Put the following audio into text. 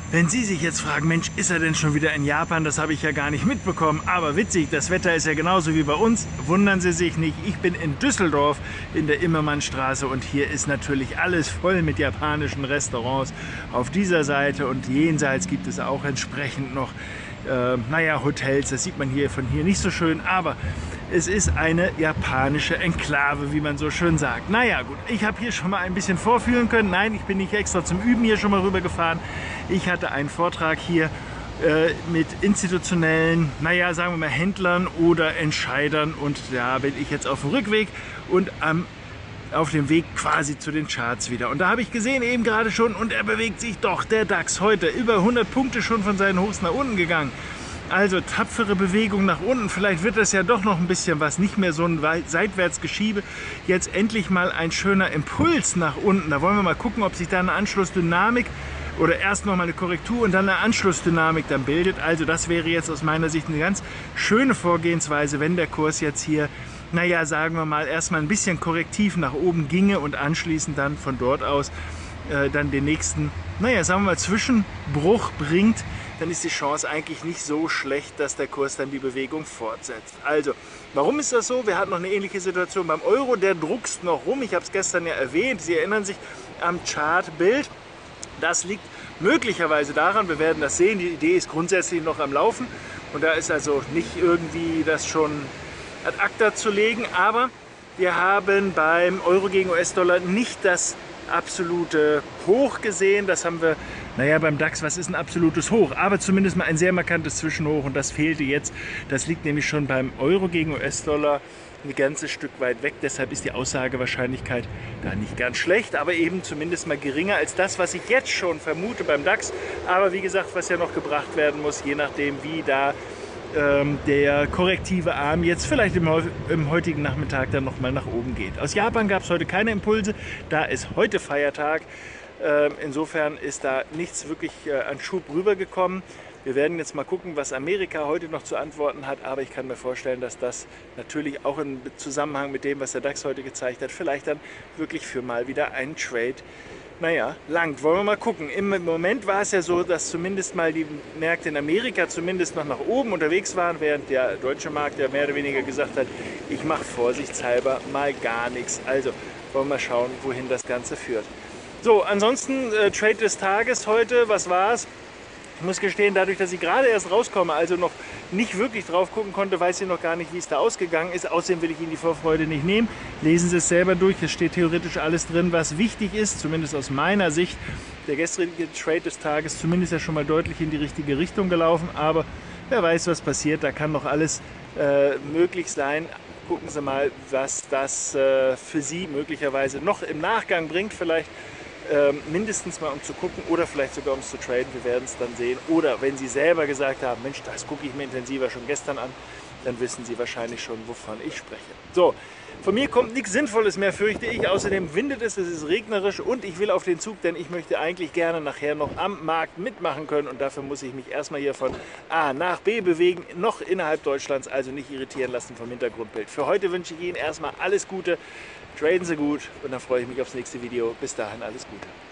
Wenn Sie sich jetzt fragen, Mensch, ist er denn schon wieder in Japan? Das habe ich ja gar nicht mitbekommen. Aber witzig, das Wetter ist ja genauso wie bei uns. Wundern Sie sich nicht, ich bin in Düsseldorf in der Immermannstraße und hier ist natürlich alles voll mit japanischen Restaurants. Auf dieser Seite und jenseits gibt es auch entsprechend noch naja, Hotels. Das sieht man hier von hier nicht so schön, aber es ist eine japanische Enklave, wie man so schön sagt. Naja gut, ich habe hier schon mal ein bisschen vorführen können. Nein, ich bin nicht extra zum Üben hier schon mal rübergefahren. Ich hatte einen Vortrag hier mit institutionellen, naja, sagen wir mal Händlern oder Entscheidern und da bin ich jetzt auf dem Rückweg und auf dem Weg quasi zu den Charts wieder. Und da habe ich gesehen eben gerade schon und er bewegt sich doch, der DAX heute über 100 Punkte schon von seinen Hochs nach unten gegangen. Also tapfere Bewegung nach unten, vielleicht wird das ja doch noch ein bisschen was, nicht mehr so ein Seitwärtsgeschiebe. Jetzt endlich mal ein schöner Impuls nach unten. Da wollen wir mal gucken, ob sich da eine Anschlussdynamik oder erst noch mal eine Korrektur und dann eine Anschlussdynamik dann bildet. Also das wäre jetzt aus meiner Sicht eine ganz schöne Vorgehensweise, wenn der Kurs jetzt hier, naja, sagen wir mal, erstmal ein bisschen korrektiv nach oben ginge und anschließend dann von dort aus dann den nächsten, naja, sagen wir mal, Zwischenbruch bringt, dann ist die Chance eigentlich nicht so schlecht, dass der Kurs dann die Bewegung fortsetzt. Also, warum ist das so? Wir hatten noch eine ähnliche Situation beim Euro, der druckst noch rum. Ich habe es gestern ja erwähnt, Sie erinnern sich am Chartbild. Das liegt möglicherweise daran, wir werden das sehen, die Idee ist grundsätzlich noch am Laufen und da ist also nicht irgendwie das schon ad acta zu legen, aber wir haben beim Euro gegen US-Dollar nicht das absolute Hoch gesehen. Das haben wir, naja, beim DAX, was ist ein absolutes Hoch? Aber zumindest mal ein sehr markantes Zwischenhoch und das fehlte jetzt. Das liegt nämlich schon beim Euro gegen US-Dollar ein ganzes Stück weit weg. Deshalb ist die Aussagewahrscheinlichkeit da nicht ganz schlecht, aber eben zumindest mal geringer als das, was ich jetzt schon vermute beim DAX. Aber wie gesagt, was ja noch gebracht werden muss, je nachdem, wie da der korrektive Arm jetzt vielleicht im heutigen Nachmittag dann nochmal nach oben geht. Aus Japan gab es heute keine Impulse, da ist heute Feiertag. Insofern ist da nichts wirklich an Schub rübergekommen. Wir werden jetzt mal gucken, was Amerika heute noch zu antworten hat, aber ich kann mir vorstellen, dass das natürlich auch im Zusammenhang mit dem, was der DAX heute gezeigt hat, vielleicht dann wirklich für mal wieder einen Trade, naja, langt. Wollen wir mal gucken. Im Moment war es ja so, dass zumindest mal die Märkte in Amerika zumindest noch nach oben unterwegs waren, während der deutsche Markt ja mehr oder weniger gesagt hat, ich mache vorsichtshalber mal gar nichts. Also wollen wir mal schauen, wohin das Ganze führt. So, ansonsten Trade des Tages heute, was war's? Ich muss gestehen, dadurch, dass ich gerade erst rauskomme, also noch nicht wirklich drauf gucken konnte, weiß ich noch gar nicht, wie es da ausgegangen ist. Außerdem will ich Ihnen die Vorfreude nicht nehmen. Lesen Sie es selber durch. Es steht theoretisch alles drin, was wichtig ist, zumindest aus meiner Sicht. Der gestrige Trade des Tages zumindest ja schon mal deutlich in die richtige Richtung gelaufen. Aber wer weiß, was passiert. Da kann noch alles möglich sein. Gucken Sie mal, was das für Sie möglicherweise noch im Nachgang bringt. Vielleicht mindestens mal um zu gucken oder vielleicht sogar um es zu traden, wir werden es dann sehen. Oder wenn Sie selber gesagt haben, Mensch, das gucke ich mir intensiver schon gestern an, dann wissen Sie wahrscheinlich schon, wovon ich spreche. So, von mir kommt nichts Sinnvolles mehr, fürchte ich. Außerdem windet es ist regnerisch und ich will auf den Zug, denn ich möchte eigentlich gerne nachher noch am Markt mitmachen können und dafür muss ich mich erstmal hier von A nach B bewegen, noch innerhalb Deutschlands, also nicht irritieren lassen vom Hintergrundbild. Für heute wünsche ich Ihnen erstmal alles Gute. Traden Sie gut und dann freue ich mich aufs nächste Video. Bis dahin alles Gute.